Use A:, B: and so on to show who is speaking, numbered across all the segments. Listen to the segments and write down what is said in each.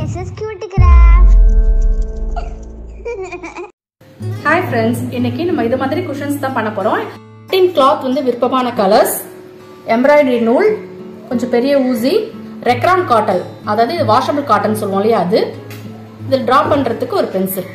A: SS Cutie Craft.
B: Hi friends, இன்னைக்கு நம்ம இது மாதிரி cushions தான் பண்ண போறோம். satin cloth வந்து விருப்பமான கலர்ஸ், எம்ப்ராய்டரி நூல், கொஞ்சம் பெரிய ஊசி, ரெக்ரான் காட்டன், அதாவது இது வாஷபிள் காட்டன் சொல்லுவோம் இல்லையா, அது இதில் டிரா பண்றதுக்கு ஒரு பென்சில்.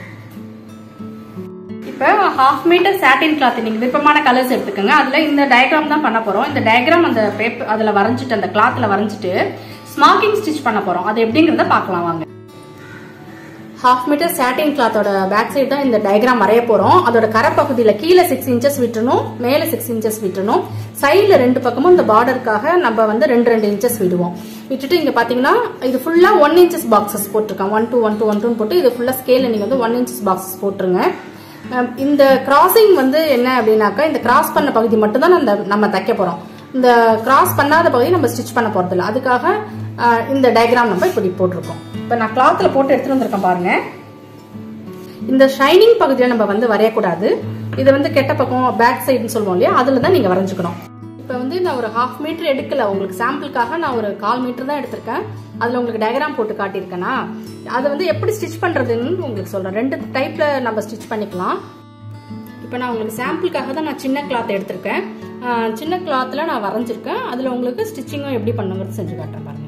B: இப்போ 1/2 மீட்டர் satin cloth நீங்க விருப்பமான கலர்ஸ் எடுத்துக்கோங்க. அதுல இந்த டயக்ராம் தான் பண்ண போறோம். இந்த டயக்ராம் அந்த பேப்பர் அதுல வரைஞ்சிட்டு அந்த கிளாத்ல வரைஞ்சிட்டு ஸ்மார்க்கிங் ஸ்டிச் பண்ண போறோம். அது எப்படிங்கறத பார்க்கலாம் வாங்க. 1/2 மீட்டர் satin clothோட பேக் சைடு தான் இந்த டயக்ராம் வரைய போறோம். அதோட கரை பகுதியில கீழே 6 இன்ச்சஸ் விட்டுறணும், மேல 6 இன்ச்சஸ் விட்டுறணும். சைடுல ரெண்டு பக்கமும் இந்த பார்டருக்காக நம்ம வந்து 2 இன்ச்சஸ் விடுவோம். விட்டுட்டு இங்க பாத்தீங்கன்னா இது ஃபுல்லா 1 இன்ச்சஸ் பாக்ஸஸ் போட்டிருக்கேன். 1 2 1 2 1 2 போட்டு இது ஃபுல்லா ஸ்கேல்ல நீங்க வந்து 1 இன்ச்சஸ் பாக்ஸஸ் போட்டுருங்க. இந்த கிராசிங் வந்து என்ன அப்படின்னாக்கா, இந்த கிராஸ் பண்ண பகுதி மட்டும் தான் நம்ம தைக்க போறோம். இந்த கிராஸ் பண்ணாத பகுதி நம்ம ஸ்டிச் பண்ண போறது இல்லை. அதுக்காக இந்த டயக்ராம் நம்ம இப்படி போட்டிருக்கோம். இப்ப நான் கிளாத்ல போட்டு எடுத்துட்டு வந்திருக்கேன் பாருங்க. இந்த ஷைனிங் பகுதியில நம்ம வந்து வரையக்கூடாது. இது வந்து கெட்ட பக்கம் பேக் சைடுன்னு சொல்லுவோம் இல்லையா, அதுல தான் நீங்க வரைஞ்சுக்கணும். இப்ப வந்து நான் ஒரு 1/2 மீட்டர் எடுக்கல, உங்களுக்கு சாம்பிளுக்காக நான் ஒரு 1/4 மீட்டர் தான் எடுத்திருக்கேன். அதுல உங்களுக்கு டயக்ராம் போட்டு காட்டியிருக்கேன்னா அதை வந்து எப்படி ஸ்டிச் பண்றதுன்னு உங்களுக்கு சொல்றேன். 2 டைப்ல நம்ம ஸ்டிச் பண்ணிக்கலாம். இப்ப நான் உங்களுக்கு சாம்பிளுக்காக தான் நான் சின்ன கிளாத் எடுத்திருக்கேன். சின்ன கிளாத்ல நான் வரைஞ்சிருக்கேன். அதுல உங்களுக்கு ஸ்டிச்சிங்கும் எப்படி பண்ணுங்கிறது செஞ்சு காட்டுறேன் பாருங்க.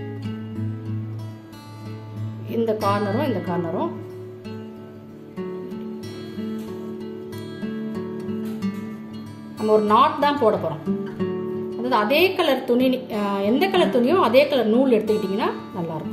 B: இந்த கார்னரும் இந்த கார்னரும் நம்ம ஒரு நாட் தான் போட போறோம். அதாவது அதே கலர் துணி, எந்த கலர் துணியோ அதே கலர் நூல் எடுத்துக்கிட்டீங்கன்னா நல்லா இருக்கும்.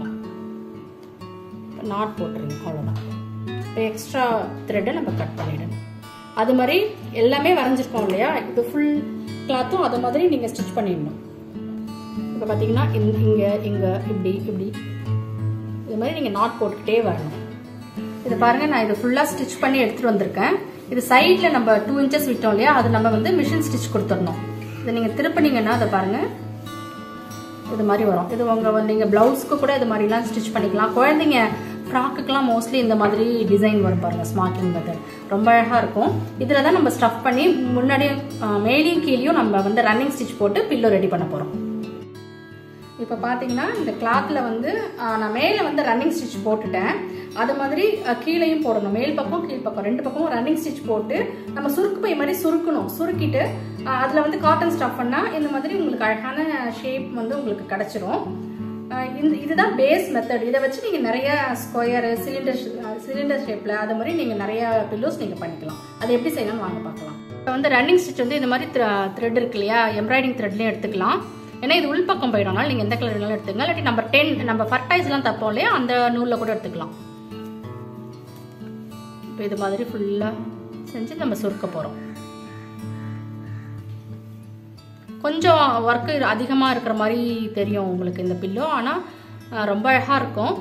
B: நாட் போட்டுருங்க, அவ்வளவுதான். இப்போ எக்ஸ்ட்ரா த்ரெட்டை நம்ம கட் பண்ணிடணும். அது மாதிரி எல்லாமே வரைஞ்சிருக்கோம் இல்லையா, இப்போ ஃபுல் கிளாத்தும் அது மாதிரி நீங்க ஸ்டிச் பண்ணிடணும். இப்போ பார்த்தீங்கன்னா இங்க இங்க இப்படி இப்படி இது மாதிரி நீங்க நாட் போட்டுக்கிட்டே வரணும். இது பாருங்க, நான் இது ஃபுல்லா ஸ்டிச் பண்ணி எடுத்துட்டு வந்திருக்கேன். இது சைட்ல நம்ம 2 இன்ச்சஸ் விட்டோம் இல்லையா, அது நம்ம வந்து மிஷின் ஸ்டிச் கொடுத்துடணும். இதை நீங்க திருப்பினீங்கன்னா அதை பாருங்க இது மாதிரி வரும். இது நீங்க பிளவுஸ்க்கு கூட இது மாதிரிலாம் ஸ்டிச் பண்ணிக்கலாம். குழந்தைங்க ஃப்ராக்குக்கெல்லாம் மோஸ்ட்லி இந்த மாதிரி டிசைன் வரும் பாருங்க, ஸ்மார்க்கிங் மெத்தட் ரொம்ப அழகா இருக்கும். இதுல தான் நம்ம ஸ்டஃப் பண்ணி முன்னாடியே மேலையும் கீழையும் நம்ம வந்து ரன்னிங் ஸ்டிச் போட்டு பில்லோ ரெடி பண்ண போறோம். இப்போ பார்த்தீங்கன்னா இந்த கிளாத்ல வந்து நான் மேலே வந்து ரன்னிங் ஸ்டிச் போட்டுட்டேன். அது மாதிரி கீழையும் போடணும். மேல் பக்கம் கீழ் பக்கம் 2 பக்கமும் ரன்னிங் ஸ்டிச் போட்டு நம்ம சுருக்கு பை மாதிரி சுருக்கணும். சுருக்கிட்டு அதுல வந்து காட்டன் ஸ்டஃப் பண்ணா இந்த மாதிரி உங்களுக்கு அழகான ஷேப் வந்து உங்களுக்கு கிடைச்சிரும். இதுதான் பேஸ் மெத்தட். இதை வச்சு நீங்க நிறைய ஸ்கொயர், சிலிண்டர் ஷேப்ல அது மாதிரி நீங்க நிறைய பில்லோஸ் நீங்க பண்ணிக்கலாம். அது எப்படி செய்யணும்னு வாங்க பார்க்கலாம். இப்போ வந்து ரன்னிங் ஸ்டிச் வந்து இந்த மாதிரி த்ரெட் இருக்கு இல்லையா, எம்ப்ராய்டிங் த்ரெட்லயும் எடுத்துக்கலாம். ஏன்னா இது உள் பக்கம் போயிடும்னால நீங்க எந்த கலர் வேணாலும் எடுத்துக்கலாம். இல்லாட்டி நம்பர் 10 நம்ம ஃபர்டைஸ் எல்லாம் தப்போம் இல்லையா, அந்த நூல்ல கூட எடுத்துக்கலாம். இப்போ இது மாதிரி ஃபுல்லா செஞ்சு நம்ம சுருக்க போறோம். கொஞ்சம் ஒர்க் அதிகமா இருக்கிற மாதிரி தெரியும் உங்களுக்கு இந்த பில்லோ, ஆனா ரொம்ப அழகா இருக்கும்.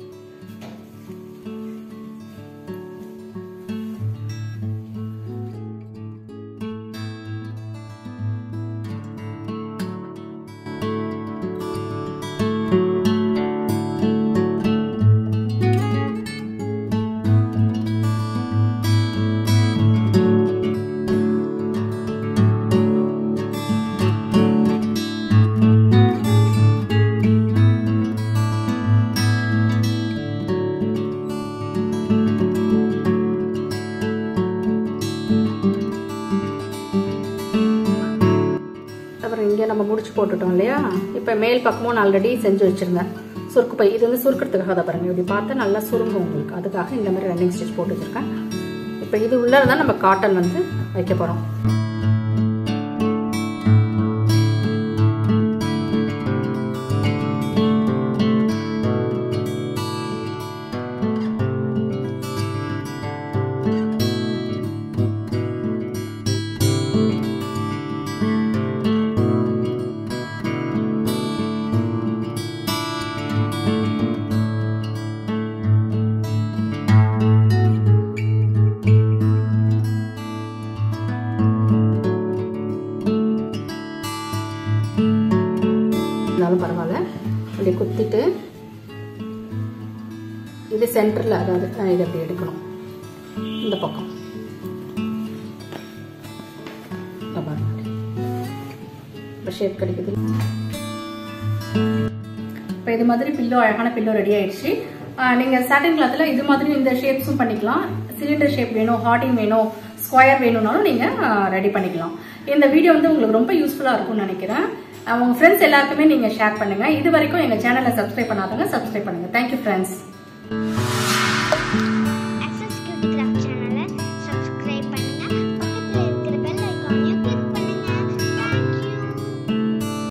B: இங்கே நம்ம முடிச்சு போட்டுட்டோம் இல்லையா. இப்போ மேல் பக்கமும் நான் ஆல்ரெடி செஞ்சு வச்சிருந்தேன் சுருக்கு பை. இது வந்து சுருக்கிறதுக்காக தான் பாருங்க, இப்படி பார்த்தா நல்லா சுருங்கும் உங்களுக்கு. அதுக்காக இந்த மாதிரி ரன்னிங் ஸ்டிச் போட்டு வச்சிருக்கேன். இப்போ இது உள்ளதான் நம்ம காட்டன் வந்து வைக்க போறோம். பரவாயில்ல, அப்படி குத்திட்டு இது சென்டர்ல, அதாவது இதை அப்படி எடுக்கணும். இந்த பக்கம் ஷேப் கிடைக்குது. இப்போ இது மாதிரி பில்லோ, அழகான பில்லோ ரெடி ஆயிடுச்சு. நீங்க சாட்டின் கிளாத்ல இது மாதிரி இந்த ஷேப்ஸும் பண்ணிக்கலாம். சிலிண்டர் ஷேப் வேணும், ஹார்டிங் வேணும், ஸ்கொயர் வேணும்னாலும் நீங்க ரெடி பண்ணிக்கலாம். இந்த வீடியோ வந்து உங்களுக்கு ரொம்ப யூஸ்ஃபுல்லா இருக்கும்னு நினைக்கிறேன். உங்க ஃப்ரெண்ட்ஸ் எல்லாருக்குமே நீங்க ஷேர் பண்ணுங்க. இது வரைக்கும் எங்க சேனலை சப்ஸ்கிரைப் பண்ணாதவங்க சப்ஸ்கிரைப் பண்ணுங்க. Thank you friends.